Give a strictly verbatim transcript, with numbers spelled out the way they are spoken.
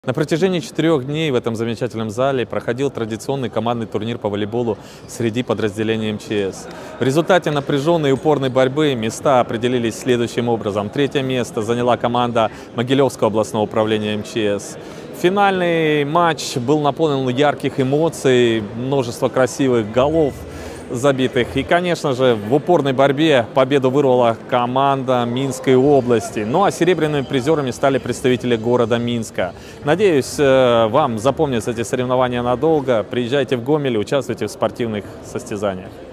На протяжении четырех дней в этом замечательном зале проходил традиционный командный турнир по волейболу среди подразделений эм че эс. В результате напряженной и упорной борьбы места определились следующим образом. Третье место заняла команда Могилевского областного управления эм че эс. Финальный матч был наполнен ярких эмоций, множество красивых голов забитых. И, конечно же, в упорной борьбе победу вырвала команда Минской области. Ну а серебряными призерами стали представители города Минска. Надеюсь, вам запомнятся эти соревнования надолго. Приезжайте в Гомель, участвуйте в спортивных состязаниях.